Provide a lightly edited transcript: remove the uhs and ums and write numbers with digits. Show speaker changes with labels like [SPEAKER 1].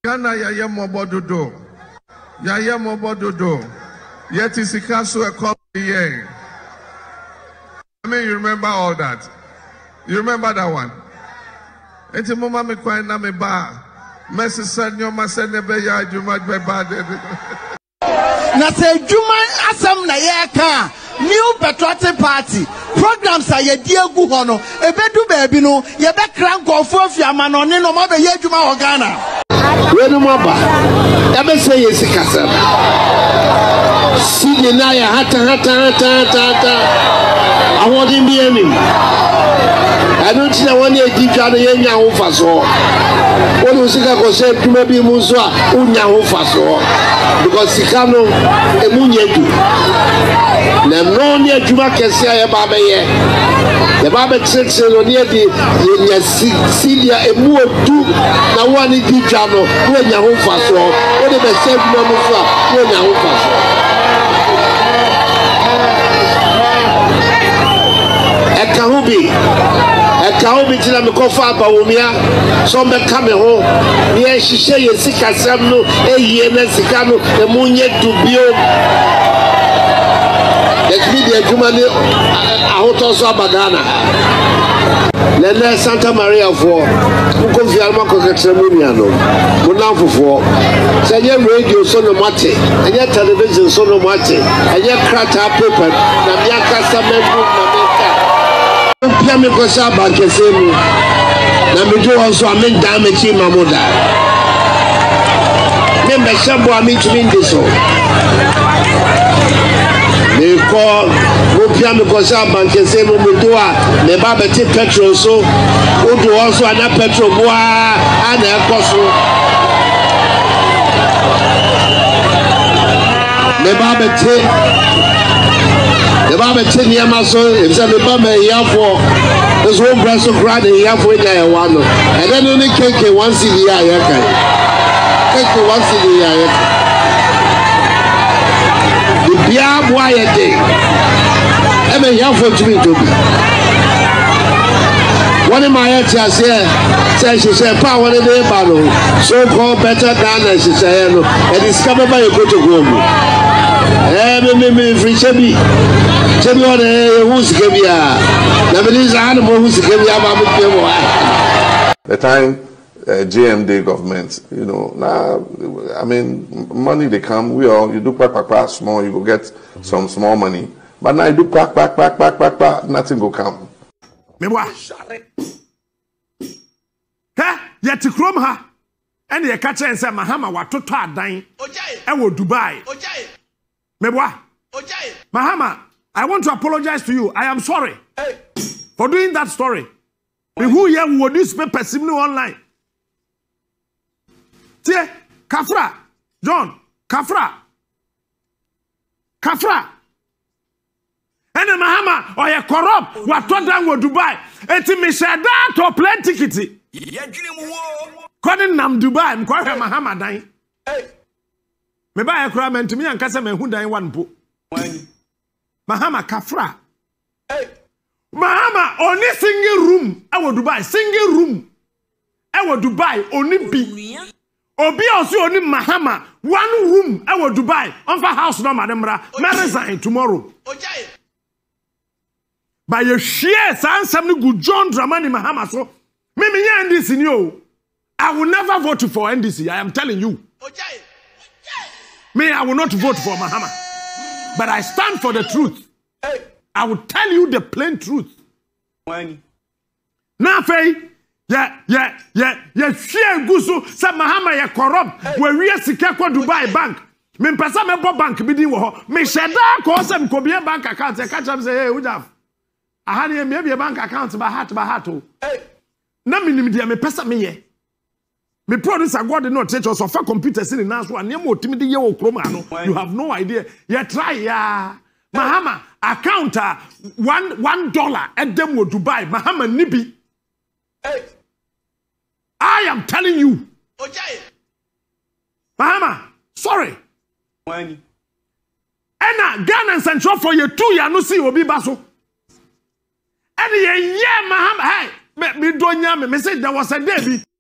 [SPEAKER 1] Ghana yaya mobododo. Yaya mobododo. Yet is a economy. I mean, you remember all that. You remember that one? Enti mama me kwan na me ba. Messi said your ma said nebe ya juma be bad.
[SPEAKER 2] Na se juma asam na ye kan New Patriotic Party programs are ye die gu ho no ebedu baabi no ye be kran kofo afiama no ne no ma be ye juma ho Ghana.
[SPEAKER 3] We no ma ba. Ya be say ye sikasam. Sidi na ya hata. Awodi bi enim. I don't see one year deep down the young faso. What was it I say to maybe Muswa, Unya faso? Because Sikano, a Munyetu. The non near Juma can say a Baba ye. The Baba sits near the Celia, a Mua two, now one in deep down, Unya faso. What if I said Muswa, Unya faso? Ekahubi. Ekahubi tina me kofa abawumia so me ka me ho ye hihye ye sikasam no eyiye na sika no emunye dubio dekbi de adwuma ne ahoto so abagana lele Santa Maria for ukofi alma ko ketremia no munamfofo se ye radio so no mate enye television so no mate enye krata paper na miaka samebu na Pia me kosa banke semu na me do also amen damage mamoda me be shabo amen to me so me ko mo pia me kosa banke semu me do a me ba beti petrol so o do also ana petrol boa ana ekoso me ba beti the Baba Tinia Maso, if some Baba Yafo, there's one brass of grad and Yafo in Ayawano, and then only cake once in the Ayaka. Cake once in the Ayaka. The Biab Wire Day. I mean, Yafo to me to be. One of my answers here says she said, Power in the battle, so called better than she said, and discovered by a good to go. Me free Chebi. Chebi on who's Gabia. Nobody animal who's Gabia. The time JMD government, you know, now I mean money they come, you do quack small, you go get some small money. But now you do quack, nothing will come.
[SPEAKER 4] Me wa. Huh? Yet to chrome her. And the catcher and say Mahama wa toto adan. I will Dubai. Mebwa. Mahama, I want to apologize to you. I am sorry for doing that story. Who here would newspaper simple online? Tie, Kafra, John, Kafra. And Mahama, or you corrupt, what told them with Dubai. And to me, share that or plane ticket. Calling them Dubai, I'm calling Mahama dying. Me buy a crime to me and Casa me hunda in one book. Mahama Kafra. Mahama only single room. I will Dubai single room. I will Dubai only be. Obi also only Mahama 1 room. I will Dubai on for house no madamra. Me resign tomorrow. By your share some good John Dramani Mahama so. Me NDC you. I will never vote for NDC. I am telling you. Me, I will not vote for Mahama. But I stand for the truth. I will tell you the plain truth. Now, Faye, yeah, share gusu, sa Mahama ya corrupt, where we are Sikako Dubai Bank. Me pesa me bo bank bidin wo ho. Me sheda ko sem ko be bank account e catch am say hey Ujaf. Ahani me be bank account ba heart o. Na minim dia me pesa me ye. Me producer God did not teach us of a computer in now so and you have no idea. You try ya Mahama account $1 at them to buy Mahama Nibi. I am telling you. Mahama, sorry. When Ghana and Central for you 2 years no see obi baso. And yeah Mahama hey me do nya me say there was a day